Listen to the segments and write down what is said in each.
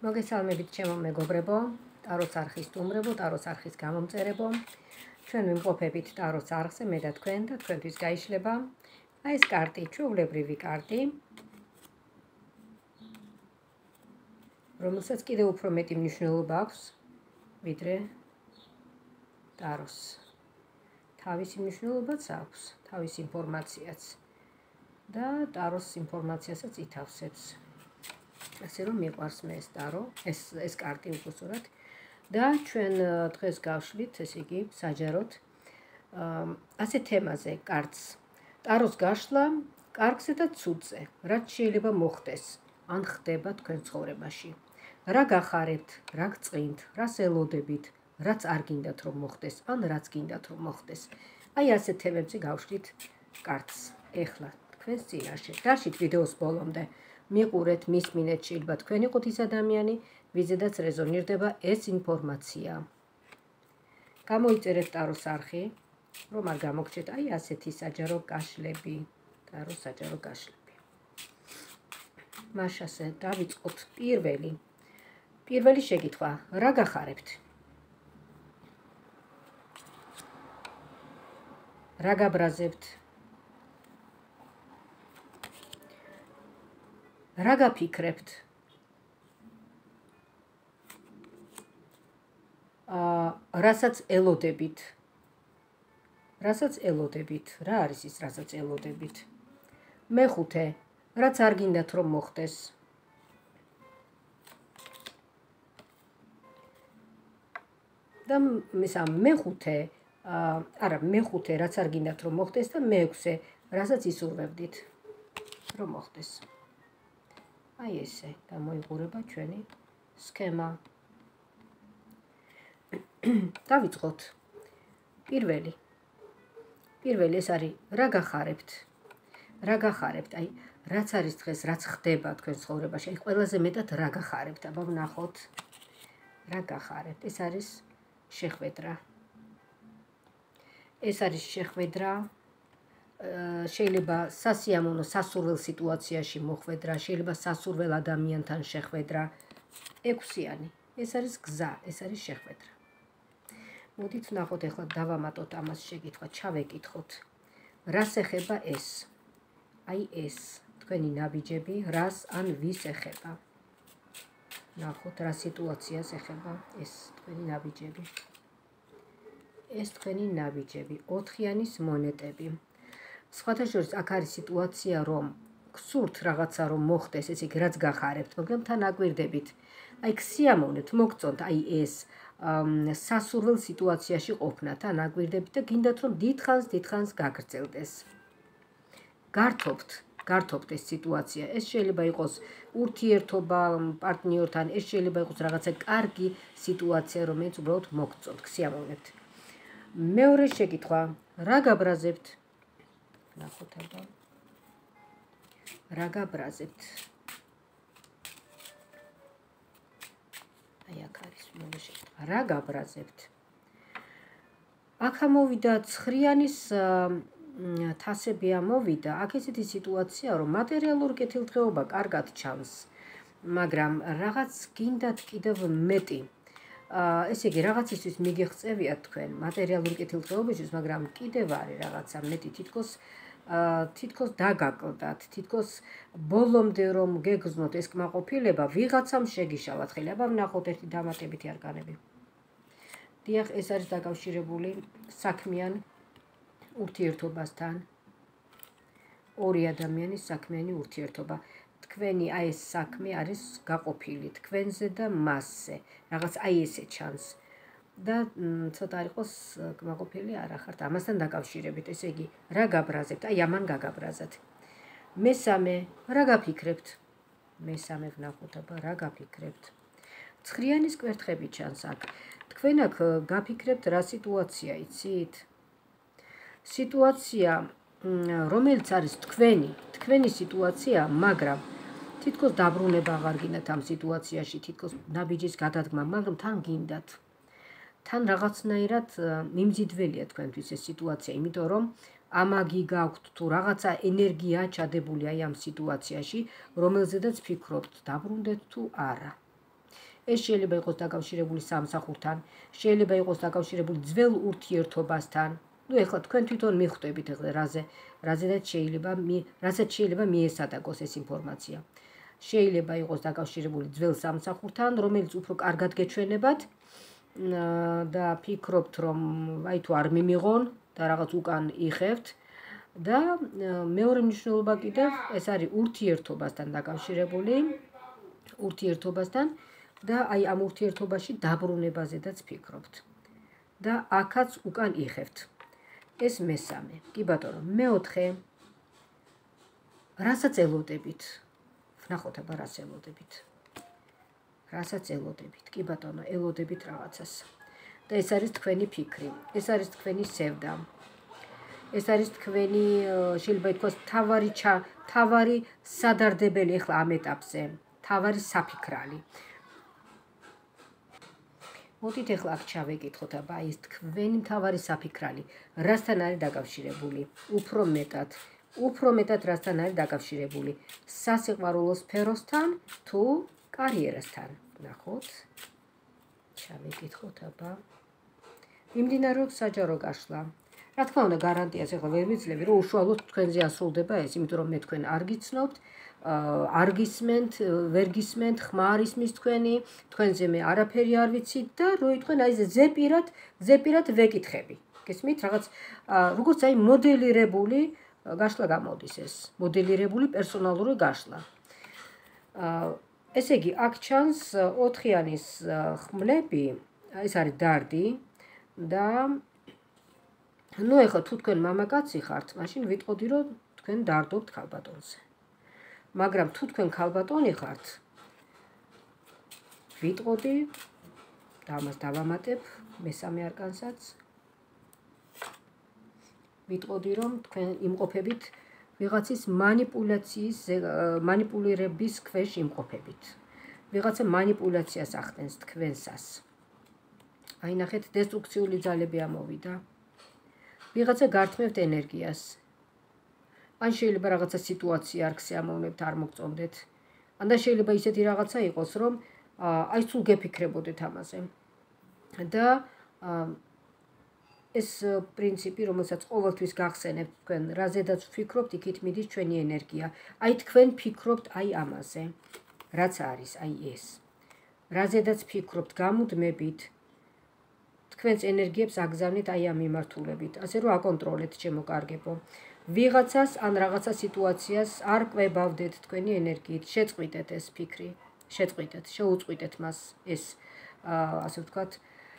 მოგესალმებით ჩემო მეგობრებო, ტაროს არხის სტუმრებო, ტაროს არხის გამომწერებო. ჩვენ ვიმყოფებით ტაროს არხზე, მე და თქვენ და თქვენთვის გაიშლება აი ეს კარტი, ჩვეულებრივი კარტი, რომელსაც კიდევ უფრო მეტი მნიშვნელობა აქვს, ვიდრე ტაროს. თავისი მნიშვნელობაც აქვს, თავისი ინფორმაციაც და ტაროს ინფორმაციასაც ითავსებს. ასე რომ მიყვარს მე ეს ტარო, ეს კარტი უბრალოდ და ჩვენ დღეს გავშლით, ესე იგი, საჯაროდ ასე თემაზე კარტს. ტაროს გაშლა კარგზე და ცუდზე, რაც შეიძლება მოხდეს, ან ხდება თქვენ ცხოვრებაში. რა გახარებთ, რა გწყინთ, რას ელოდებით, რაც არ გინდათ რომ მოხდეს, ან რაც გინდათ რომ მოხდეს. აი ასე თემებზე გავშლით კარტს. ეხლა თქვენს წინაშე. დარჩით ვიდეოს ბოლომდე. მიყურეთ, მისმინეთ, შეიძლება თქვენ იყოთ ის ადამიანი, ვიზედაც რეზონირდება ეს ინფორმაცია. გამოიწერეთ ტაროს არხი, რომ არ გამოგჩეთ აი ასეთი საჯარო გაშლები, ტაროს საჯარო გაშლები. მაშასე დავიწყოთ პირველი შეკითხვა, რა გახარებთ? რა გაბრაზებთ? რა გაფიქრებთ? რასაც ელოდებით? რა არის ის, რასაც ელოდებით? მეხუთე, რაც არ გინდათ რომ მოხდეს? და მეხუთე, რაც არ გინდათ რომ მოხდეს და მეექვსე, რასაც ისურვებდით რომ მოხდეს. აი ესე გამოიყურება ჩვენი სქემა. დავიწყოთ. პირველი ეს არის რა გახარებთ? რა გახარებთ? აი რაც არის დღეს, რაც ხდება თქვენ ცხოვრებაში, აი ყველაზე მეტად რა გახარებთ? აბა ვნახოთ. რა გახარებთ? ეს არის შეხვედრა. შეიძლება სასიამოვნო სასურველ სიტუაციაში მოხვედრა, შეიძლება სასურველ ადამიანთან შეხვედრა. ექვსიანი. ეს არის გზა, ეს არის შეხვედრა. მოდით ვნახოთ, ეხლა დავამატოთ ამას შეკითხვა, ჩავეკითხოთ. რას ეხება ეს? აი ეს თქვენი ნაბიჯები, რას ან ვის ეხება? ვნახოთ, რა სიტუაციას ეხება ეს თქვენი ნაბიჯები. ეს თქვენი ნაბიჯები, 4-იანის მონეტები. სხვათა შორის აქ არის სიტუაცია, რომ გსურთ რაღაცა რომ მოხდეს, ესე იგი რაც გახარებთ, მაგრამ თან აკვირდებით. აი გსიამოვნებთ, მოგწონთ აი ეს სასურველ სიტუაციაში ყოფნა, თან აკვირდებით და გინდათ რომ დიდხანს გაგრძელდეს. გართობთ ეს სიტუაცია. ეს შეიძლება იყოს ურთიერთობა პარტნიორთან, ეს შეიძლება იყოს რაღაცა კარგი სიტუაცია, რომელიც უბრალოდ მოგწონთ, გსიამოვნებთ. მეორე შეკითხვა, რა გაბრაზებთ? ნახოთ აბა. რა გაბრაზებთ? აი აქ არის მეორე შეკითხვა. რა გაბრაზებთ? აქ ამოვიდა 9-იანის თასები ამოვიდა. აქ ესეთი სიტუაცია, რომ მატერიალური კეთილდღეობა კარგად ჩანს, მაგრამ რაღაც გინდათ კიდევ მეტი. ესე იგი, რაღაცისთვის მიგეღწევიათ თქვენ მატერიალური კეთილდღეობისთვის, მაგრამ კიდევ არის რაღაცა მეტი, თითქოს დაგაკლდათ, თითქოს ბოლომდე რომ გეგრძნოთ ეს კმაყოფილება, ვიღაცამ შეგიშალათ ხელი. აბა ვნახოთ ერთი დამატებითი არკანები. დიახ, ეს არის დაკავშირებული საქმიან ურთიერთობასთან. ორი ადამიანის საქმიანი ურთიერთობა. თქვენი აი ეს საქმე არის გაყოფილი თქვენზე და მასზე. რაღაც აი ესე ჩანს. და ცოტა არ იყოს კმაყოფილი არ ახართ ამასთან დაკავშირებით. ესე იგი, რა გაბრაზებთ? აი ამან გაგაბრაზათ. მესამე, რა გაფიქრებთ? მესამე ვნახოთ, აბა რა გაფიქრებთ? 9-იანის კვერთხები ჩანს აქ. თქვენ აქ გაფიქრებთ რა სიტუაცია, იცით? სიტუაცია, რომელიც არის თქვენი სიტუაცია, მაგრამ თითქოს დაბრუნება აღარ გინდათ ამ სიტუაციაში, თითქოს ნაბიჯის გადადგმა, მაგრამ თან გინდათ. თან რაღაცნაირად მიმზიდველია თქვენთვის ეს სიტუაცია, იმიტომ რომ ამაგი გაქვთ თუ რაღაცა ენერგია ჩადებული აი ამ სიტუაციაში, რომელზედაც ფიქრობთ, დაბრუნდეთ თუ არა. ეს შეიძლება იყოს დაკავშირებული სამსახურთან, შეიძლება იყოს დაკავშირებული ძველ ურთიერთობასთან. ნუ ეხლა თქვენ თვითონ მიხვდებით ეხლა რაზედაც შეიძლება მიესადაგოს ეს ინფორმაცია. შეიძლება იყოს დაკავშირებული ძველ სამსახურთან, რომელიც უფრო კარგად გეჩვენებათ და ფიქრობთ, რომ აი თუ არ მიმიღონ და რაღაც უკან იხევთ და მეორე მნიშვნელობა კიდევ ეს არის ურთიერთობასთან დაკავშირებული, ურთიერთობასთან და აი ამ ურთიერთობაში დაბრუნებაზედაც ფიქრობთ და აქაც უკან იხევთ. ეს მესამე. კი ბატონო, მეოთხე. რასაც ელოდებით? ვნახოთ აბა რას ელოდებით. რასაც ელოდებით? კი ბატონო, ელოდებით რაღაცას. და ეს არის თქვენი ფიქრი, ეს არის თქვენი სევდა. ეს არის თქვენი შეიძლება ითქვას თავარი სადარდებელი ეხლა ამ ეტაპზე, თავარი საფიქრალი. მოდით ეხლა აქ ჩავეკითხოთ, აბა ეს თქვენი თავარი საფიქრალი რასთან არის დაკავშირებული? უფრო მეტად რასთან არის დაკავშირებული? სასიყვარულო სფეროსთან თუ კარიერასთან? ნახოთ. ჩავეკითხოთ, აბა. მიმდინარეობს საჯარო გაშლა. რა თქმა უნდა, გარანტიას ეხლა ვერ ვიძლევი, რომ უშუალოდ თქვენზე ასრულდება ეს, იმიტომ რომ მე თქვენ არ გიცნობთ, არ გისმენთ, ვერ გისმენთ, ხმა არ ისმის თქვენზე მე არაფერი არ ვიცით და როი თქვენ აი ზეპირად ვეკითხები. გესმით, რაღაც როგორც აი მოდელირებული გაშლა გამოდის ეს, მოდელირებული პერსონალური გაშლა. ესე იგი, აქ ჩანს 4-იანის ხმლები, ეს არის დარდი და ნუ ეხლა თუ თქვენ მამაკაცი ხართ, მაშინ ვიტყოდი, რომ თქვენ დარდობთ ქალბატონზე. მაგრამ თუ თქვენ ქალბატონი ხართ, ვიტყოდი და ამას დავამატებ მესამე არკანსაც. ვიტყოდი, რომ თქვენ იმყოფებით ვიღაცის მანიპულირების ქვეშ იმყოფებით. ვიღაცა მანიპულაციას ახდენს თქვენსას. აი ნახეთ, დესტრუქციული ძალები ამოვიდა. ვიღაცა გართმევთ ენერგიას. ან შეიძლება რაღაცა სიტუაცია არ გსიამოვნებთ, არ მოგწონდეთ. ან და შეიძლება ისეთი რაღაცა იყოს, რომ აი სულ გეფიქრებოდეთ ამაზე. და ეს პრინციპი, რომელსაც ყოველთვის გახსენებთ თქვენ, რაზედაც ვფიქრობთ, იქით მიდის ჩვენი ენერგია. აი თქვენ ფიქრობთ აი ამაზე, რაც არის, აი ეს. რაზედაც ფიქრობთ, გამუდმებით, თქვენს ენერგიებს აგზავნეთ აი ამ მიმართულებით, ასე რომ აკონტროლეთ ჩემო კარგებო. ვიღაცას ან რაღაცა სიტუაციას არ კვებავდეთ თქვენი ენერგიით, შეწყვიტეთ ეს ფიქრი, შეუწყვიტეთ მას ეს, ასე ვთქვათ,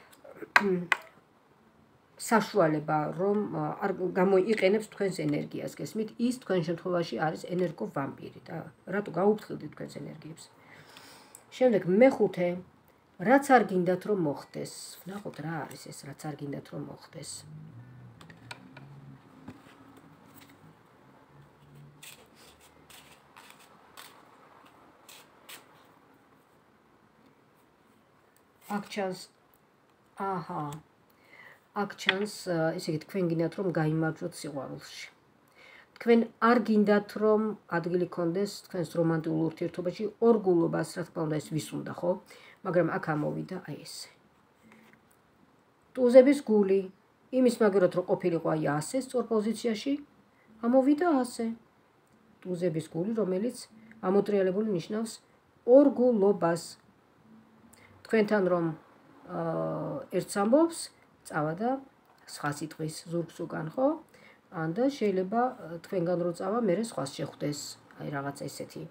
საშუალება, რომ არ გამოიყენებს თქვენს ენერგიას, გესმით? ის თქვენ შემთხვევაში არის ენერგოვამპირი და რატო გაუფრთხილდით თქვენს ენერგიებს? შემდეგ მეხუთე, რაც არ გინდათ რომ მოხდეს. ვნახოთ რა არის ეს, რაც არ გინდათ რომ მოხდეს. აქ ჩანს აქ ჩანს, ესე იგი, თქვენ გინდათ რომ გაიმარჯვოთ სიყვარულში. თქვენ არ გინდათ რომ ადგილი გქონდეს თქვენს რომანტიკულ ურთიერთობაში, ორგულობას, რა თქმა უნდა, ეს ვის უნდა, ხო? მაგრამ აქ ამოვიდა აი ესე. ტუზების გული, იმის მაგერად რომ ყოფილიყო აი ასე სწორ პოზიციაში, ამოვიდა ასე. ტუზების გული, რომელიც ამოტრიალებული ნიშნავს ორგულობას. თქვენთან რომ ერთს ამბობს, წავა და სხვა სიტყვის ზურგს უკან, ხო? ან და შეიძლება თქვენგან რო წავა, მერე სხვას შეხვდეს, აი რაღაც ესეთი.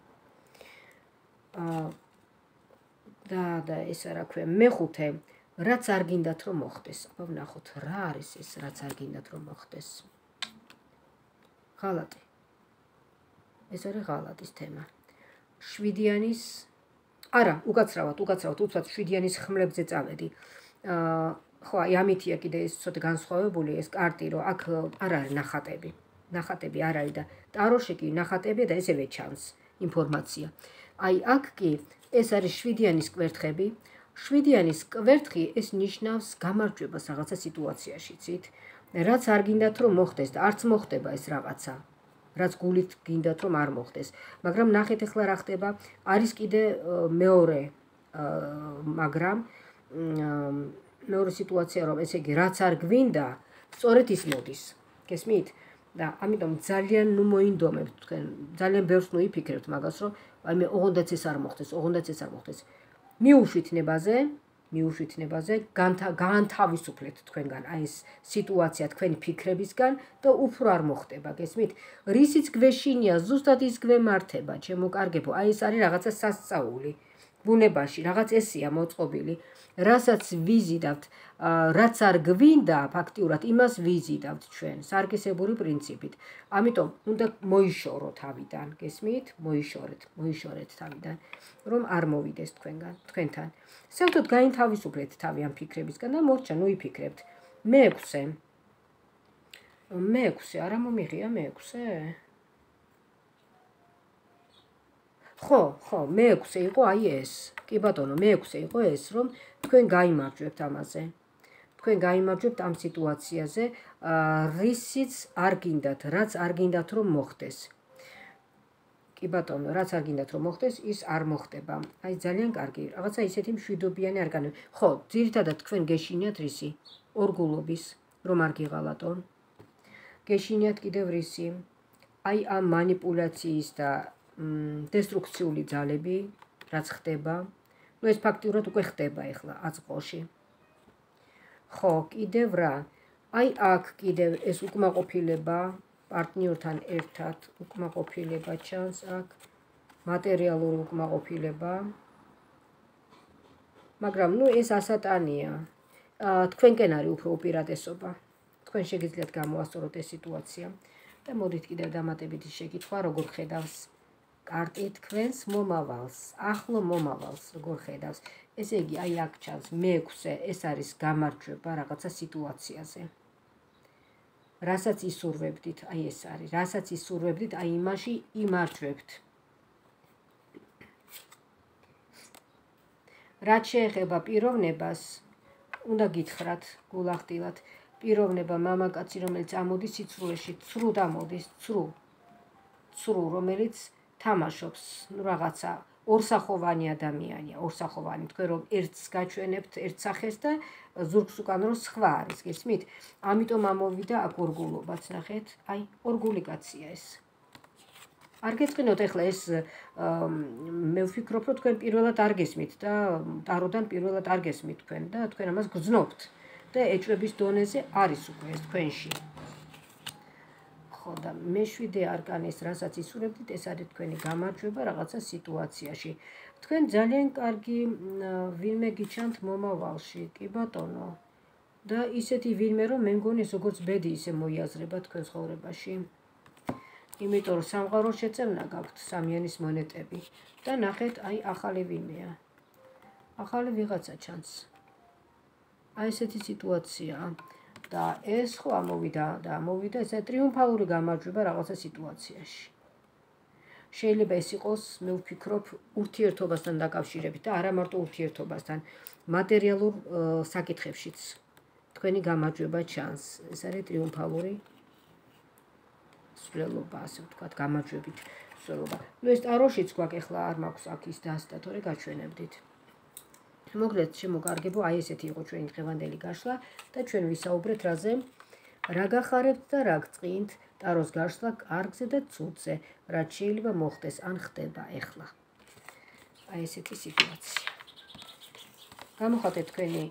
და ეს რა ქვია, მეხუთე, რაც არ გინდათ რომ მოხდეს. აბა ვნახოთ, რა არის ეს, რაც არ გინდათ რომ მოხდეს. ღალატი. ეს არის ღალატის თემა. 7-იანის არა, უკაცრავად, უცბად 7-იანის ხმლებზე წავედი. ხო, აი ამითია კიდე ეს ცოტა განსხვავებული ეს კარტი, რომ აქ არ არის ნახატები. ნახატები არ არის და ტაროში კი ნახატებია და ესევე ჩანს ინფორმაცია. აი აქ კი ეს არის 7-იანის კვერთხები. 7-იანის კვერთხი ეს ნიშნავს გამარჯვებას რაღაცა სიტუაციაში, ცით? რაც არ გინდათ რომ მოხდეს და არც მოხდება ეს რაღაცა. რაც გულით გინდათ რომ არ მოხდეს. მაგრამ ნახეთ ახლა რა ხდება, არის კიდე მეორე მაგრამ მეორე სიტუაცია რომ ესე იგი რაც არ გვინდა სწორედ ის მოდის გესმით და ამიტომ ძალიან მოინდომებთ თქვენ ძალიან ბევრს იფიქრებთ მაგას რომ აი მე ოღონდაც ეს არ მოხდეს მიუშვით ნებაზე გაანთავისუფლეთ თქვენგან აი ეს სიტუაცია თქვენი ფიქრებისგან და უფრო არ მოხდება გესმით რისიც გვეშინია ზუსტად ის გვემართება ჩემო კარგებო აი ეს არის რაღაცა სასწაული ბუნებაში რაღაც ესია მოწყობილი რასაც ვიზიდავთ რაც არ გვინდა ფაქტიურად იმას ვიზიდავთ ჩვენ სარკისებური პრინციპით ამიტომ უნდა მოიშორო თავიდან გესმით მოიშორეთ თავიდან რომ არ მოვიდეს თქვენთან საერთოდ გაინთავისუფლეთ თავი ამ ფიქრებისგან და მორჩა იფიქრებთ მეექვსე არა მომიღია მეექვსე ხო მეექვსე იყო აი ეს კი ბატონო მეექვსე იყო ეს რომ თქვენ გაიმარჯვებთ ამაზე თქვენ გაიმარჯვებთ ამ სიტუაციაზე რისიც არ გინდათ რაც არ გინდათ რომ მოხდეს კი ბატონო რაც არ გინდათ რომ მოხდეს ის არ მოხდება აი ძალიან კარგი რაღაცა ისეთი მშვიდობიანი არგანო ხო ძირითადად თქვენ გეშინიათ რისი ორგულობის რომ არ გიღალატონ გეშინიათ კიდევ რისი აი ამ манипуляციის და დესტრუქციული ძალები რაც ხდება ეს ფაქტიურად უკვე ხდება ახლა აწყოში ხო კიდევ რა აი აქ კიდევ ეს უკმაყოფილება პარტნიორთან ერთად უკმაყოფილება ჩანს აქ მატერიალური უკმაყოფილება მაგრამ ეს ასატანია თქვენკენ არის უფრო უპირატესობა თქვენ შეგიძლიათ გამოასწოროთ ეს სიტუაცია და მოდით კიდევ დამატებითი შეკითხვა როგორ ხედავს კარტი თქვენს მომავალს ახლო მომავალს როგორ ხედავს ესე იგი აი აქ ჩანს მეექვსე ეს არის გამარჯვება რაღაცა სიტუაციაზე რასაც ისურვებდით აი ეს არის რასაც ისურვებდით აი იმაში იმარჯვებთ რაც შეეხება პიროვნებას უნდა გითხრათ გულახდილად პიროვნება მამაკაცი რომელიც ამოდის სიცრუეში ცრუ დამოდის ცრუ რომელიც თამაშობს რაღაცა ორსახოვანი ადამიანია ორსახოვანი თქვენ რომ ერთს გაჩვენებთ ერთ სახეს და ზურგს უკან რომ სხვა არის გესმით ამიტომ ამოვიდა აქ ორგულობაც ნახეთ აი ორგული კაცია ეს არ გეწყინოთ ახლა ეს მე ვფიქრობ რომ თქვენ პირველად არ გესმით და ტაროდან პირველად არ გესმით თქვენ და თქვენ ამას გრძნობთ და ეჭვების დონეზე არის უკვე ეს თქვენში ხო და მე-7 არკანის რასაც ისურვებდით ეს არის თქვენი გამარჯვება რაღაცა სიტუაციაში თქვენ ძალიან კარგი ვინმე გიჩანთ მომავალში კი ბატონო და ისეთი ვინმე რომ მე მგონი ეს როგორც ბედი ისე მოიაზრება თქვენ ცხოვრებაში იმიტომ რომ სამყაროს შეწევნა გაქვთ სამიანის მონეტები და ნახეთ აი ახალი ვინმეა ახალი ვიღაცა ჩანს აი ესეთი სიტუაციაა და ეს ხო ამოვიდა ესა ტრიუმფალური გამარჯვება რაღაცა სიტუაციაში შეიძლება ეს იყოს მე ვფიქრობ ურთიერთობასთან დაკავშირებით და არა მარტო ურთიერთობასთან მატერიალურ საკითხებშიც თქვენი გამარჯვება ჩანს ეს არის ტრიუმფალური სვლელობა ასე ვთქვათ გამარჯვებით სვლელობა ეს ტაროშიც გვაქვს ახლა არ მაქვს აქ ის დასტა თორე გაჩვენებდით მოგლეთ შემოგარგებო აი ესეთი იყო ჩვენი დღევანდელი გაშლა და ჩვენ ვისაუბრეთ რაზე რა გახარებთ და რა გწყინთ ტაროს გაშლა კარგზე და ცუდზე რაც შეიძლება მოხდეს ან ხდება ახლა აი ესეთი სიტუაცია გამოხატეთ თქვენი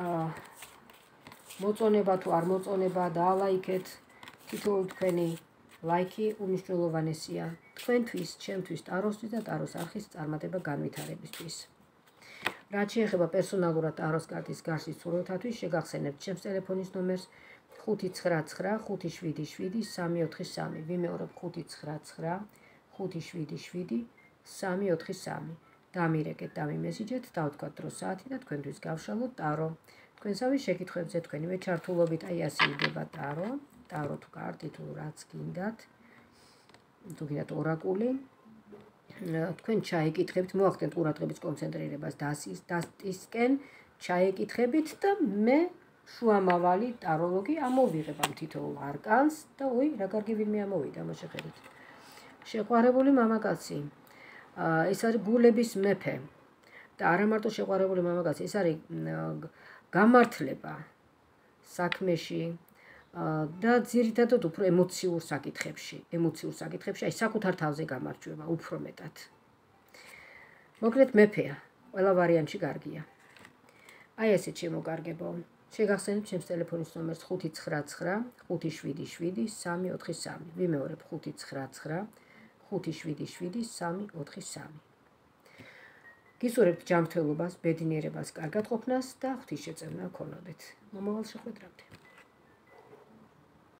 მოწონება თუ არ მოწონება და ალაიქეთ თითოეული თქვენი ლაიქი უმნიშვნელოვანესია თქვენთვის ჩემთვის ტაროსთვის და ტაროს არხის წარმატება განვითარებისთვის რაც შეეხება პერსონალურად ტაროს კარტის გარშვის სურვილთათვის შეგახსენებთ ჩემს ტელეფონის ნომერს 599777343 ვიმეორებ 599577343 დამირეკეთ დამიმესიჯეთ დავთქვათ დრო საათი და თქვენთვის გავშალოთ ტარო თქვენსავე შეკითხვებზე თქვენივე ჩართულობით აი ასე იდება ტარო თუ კარტი თუ რაც გინდათ თუ გინდათ ორაკული თქვენ ჩაიკითხებით მოახდენთ ყურადღების კონცენტრირებას დასტისკენ ჩაიკითხებით და მე შუამავალი ტაროლოგი ამოვიღებ ამ თითოეულ არკანს და რა კარგი ვინმე ამოვიდა მოშეხედეთ შეყვარებული მამაკაცი ეს არის გულების მეფე და არა მარტო შეყვარებული მამაკაცი, ეს არის გამართლება საქმეში და ძირითადად უფრო ემოციურ საკითხებში, აი საკუთარ თავზე გამარჯვება უფრო მეტად. მოკლედ მეფეა, ყველა ვარიანტში კარგია. აი ესე შემოგარგებო. შეგახსენებთ ჩემს ტელეფონის ნომერს 599 577 343. ვიმეორებ 599 577 343. გისურვებთ ჯანმრთელობას, ბედნიერებას, კარგად ყოფნას და ღვთისშეწევნა გქონოდეთ. მომავალ შეხვედრამდე.